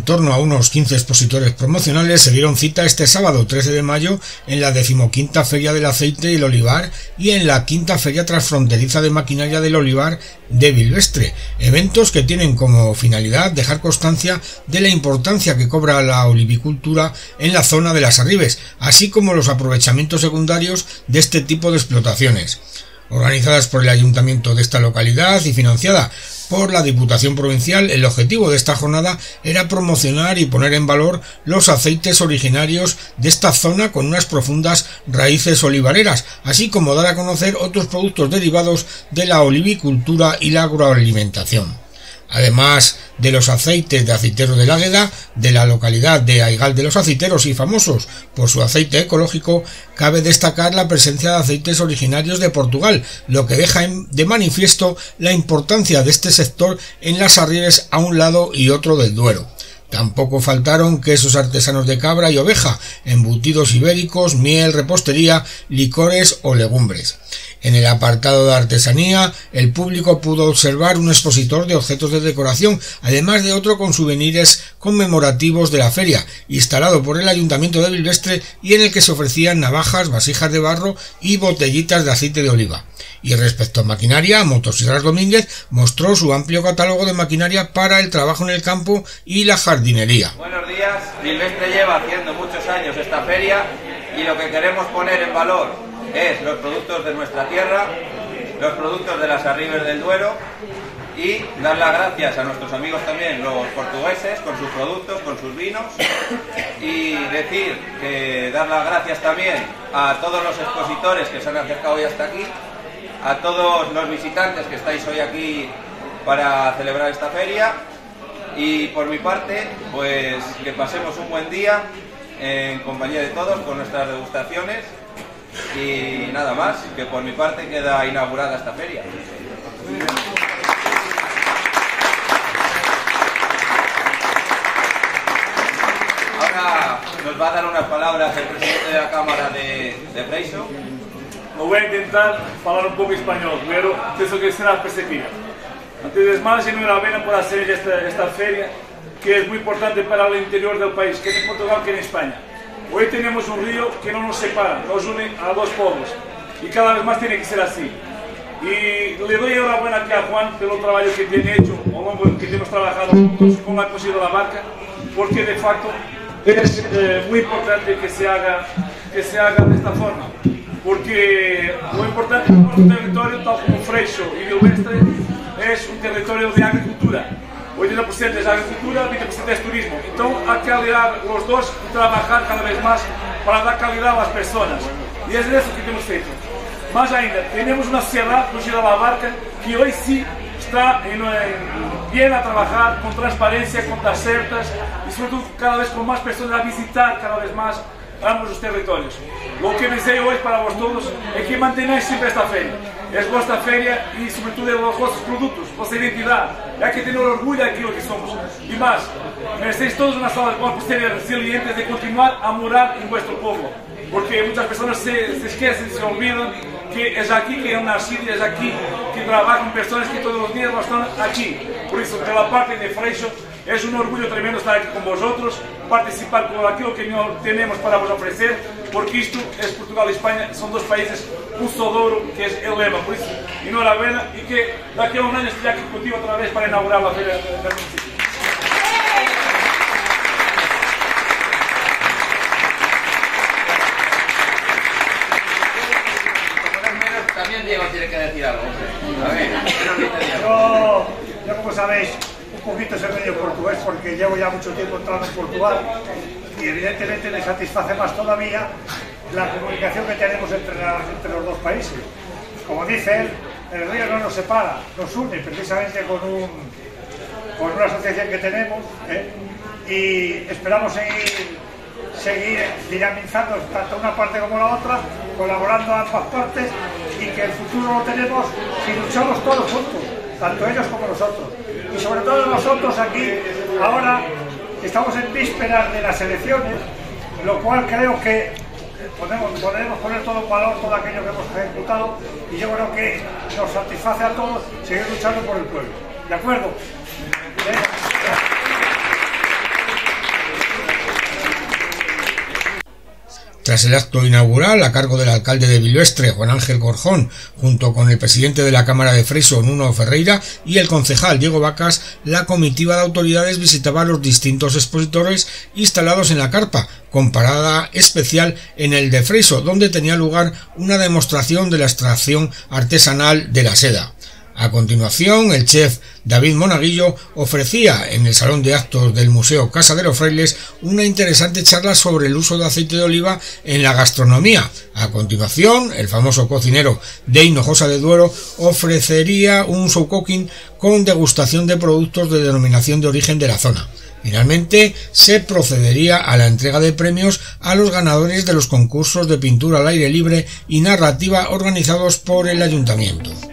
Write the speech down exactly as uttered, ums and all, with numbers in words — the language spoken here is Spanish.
torno a unos quince expositores promocionales se dieron cita este sábado trece de mayo en la decimoquinta Feria del Aceite y el Olivar y en la quinta Feria Transfronteriza de Maquinaria del Olivar de Bilvestre, eventos que tienen como finalidad dejar constancia de la importancia que cobra la olivicultura en la zona de las Arribes, así como los aprovechamientos secundarios de este tipo de explotaciones. Organizadas por el ayuntamiento de esta localidad y financiada por la Diputación Provincial, el objetivo de esta jornada era promocionar y poner en valor los aceites originarios de esta zona con unas profundas raíces olivareras, así como dar a conocer otros productos derivados de la olivicultura y la agroalimentación. Además de los aceites de aceiteros del Águeda, de la localidad de Aigal de los Aceiteros y famosos por su aceite ecológico, cabe destacar la presencia de aceites originarios de Portugal, lo que deja de manifiesto la importancia de este sector en las Arribes a un lado y otro del Duero. Tampoco faltaron quesos artesanos de cabra y oveja, embutidos ibéricos, miel, repostería, licores o legumbres. En el apartado de artesanía, el público pudo observar un expositor de objetos de decoración, además de otro con souvenirs conmemorativos de la feria, instalado por el Ayuntamiento de Bilvestre y en el que se ofrecían navajas, vasijas de barro y botellitas de aceite de oliva. Y respecto a maquinaria, Motosierras Domínguez mostró su amplio catálogo de maquinaria para el trabajo en el campo y la jardinería. Buenos días, Bilvestre lleva haciendo muchos años esta feria y lo que queremos poner en valor es los productos de nuestra tierra, los productos de las Arribes del Duero y dar las gracias a nuestros amigos también, los portugueses, con sus productos, con sus vinos, y decir que dar las gracias también a todos los expositores que se han acercado hoy hasta aquí, a todos los visitantes que estáis hoy aquí para celebrar esta feria, y por mi parte, pues que pasemos un buen día en compañía de todos con nuestras degustaciones. Y nada más, que por mi parte queda inaugurada esta feria. Ahora nos va a dar unas palabras el presidente de la Cámara de, de Freixo. No voy a intentar hablar un poco español, pero pienso que será perseguida. Antes de más, enhorabuena por hacer esta, esta feria, que es muy importante para el interior del país, que es en Portugal que en España. Hoy tenemos un río que no nos separa, nos une a dos pueblos y cada vez más tiene que ser así. Y le doy enhorabuena aquí a Juan por el trabajo que tiene hecho, o lo que hemos trabajado juntos, cómo ha conseguido la barca, porque de facto es eh, muy importante que se haga, que se haga de esta forma. Porque lo importante de nuestro territorio, tal como Freixo y Bilvestre, es un territorio de agricultura. ochenta por ciento es agricultura, veinte por ciento es turismo. Entonces hay que aliar los dos y trabajar cada vez más para dar calidad a las personas. Y es eso que hemos hecho. Más ainda, tenemos una sociedad, Cruzida la Barca, que hoy sí está en, en, bien a trabajar con transparencia, con taxertas y sobre todo cada vez con más personas a visitar cada vez más ambos los territorios. Lo que deseo hoy para vosotros es que mantenáis siempre esta feria. Es vuestra feria y sobre todo los vuestros productos, vuestra identidad. Hay que tener orgullo de aquello que somos. Y más, merecéis todos una salva de palmas por ser resilientes de continuar a morar en vuestro pueblo. Porque muchas personas se, se esquecen, se olvidan que es aquí que han nacido y es aquí que trabajan personas que todos los días están aquí. Por eso, de la parte de Freixo, es un orgullo tremendo estar aquí con vosotros, participar con aquello que no tenemos para vos ofrecer, porque esto es Portugal y España, son dos países, un sodoro, que es el lema. Por eso, enhorabuena y que de aquí a un año esté aquí contigo otra vez para inaugurar la feria del municipio. También Diego tiene que decir algo. A ver, yo, yo como sabéis, un poquito sé medio portugués porque llevo ya mucho tiempo entrando en Portugal y evidentemente me satisface más todavía la comunicación que tenemos entre, la, entre los dos países. Como dice él, el río no nos separa, nos une precisamente con, un, con una asociación que tenemos, ¿eh? Y esperamos seguir, seguir dinamizando tanto una parte como la otra, colaborando a ambas partes y que el futuro lo tenemos si luchamos todos juntos, tanto ellos como nosotros. Y sobre todo nosotros aquí, ahora estamos en vísperas de las elecciones, lo cual creo que podemos, podemos poner todo en valor, todo aquello que hemos ejecutado, y yo creo que nos satisface a todos seguir luchando por el pueblo. ¿De acuerdo? ¿Eh? Tras el acto inaugural, a cargo del alcalde de Bilvestre, Juan Ángel Gorjón, junto con el presidente de la Cámara de Freixo, Nuno Ferreira, y el concejal Diego Vacas, la comitiva de autoridades visitaba los distintos expositores instalados en la carpa, con parada especial en el de Freixo, donde tenía lugar una demostración de la extracción artesanal de la seda. A continuación, el chef David Monaguillo ofrecía en el salón de actos del Museo Casa de los Frailes una interesante charla sobre el uso de aceite de oliva en la gastronomía. A continuación, el famoso cocinero de Hinojosa de Duero ofrecería un show cooking con degustación de productos de denominación de origen de la zona. Finalmente, se procedería a la entrega de premios a los ganadores de los concursos de pintura al aire libre y narrativa organizados por el ayuntamiento.